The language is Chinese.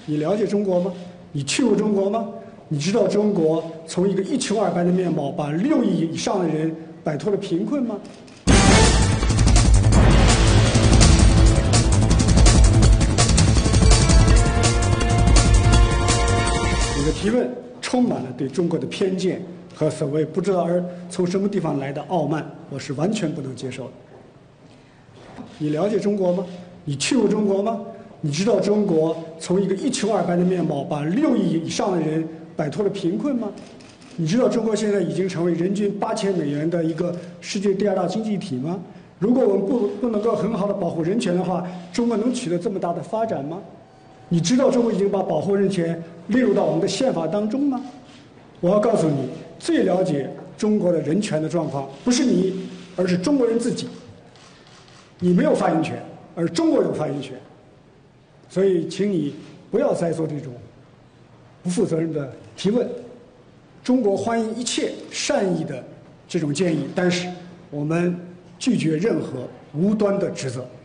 你了解中国吗？你去过中国吗？你知道中国从一个一穷二白的面貌，把6亿以上的人摆脱了贫困吗？你的提问充满了对中国的偏见和所谓不知道从什么地方来的傲慢，我是完全不能接受的。你了解中国吗？你去过中国吗？你知道中国从一个一穷二白的面貌，把6亿以上的人摆脱了贫困吗？你知道中国现在已经成为人均8000美元的一个世界第2大经济体吗？如果我们不能够很好的保护人权的话，中国能取得这么大的发展吗？你知道中国已经把保护人权列入到我们的宪法当中吗？我要告诉你，最了解中国的人权的状况不是你，而是中国人自己。你没有发言权，而中国有发言权。所以，请你不要再做这种不负责任的提问。中国欢迎一切善意的这种建议，但是我们拒绝任何无端的指责。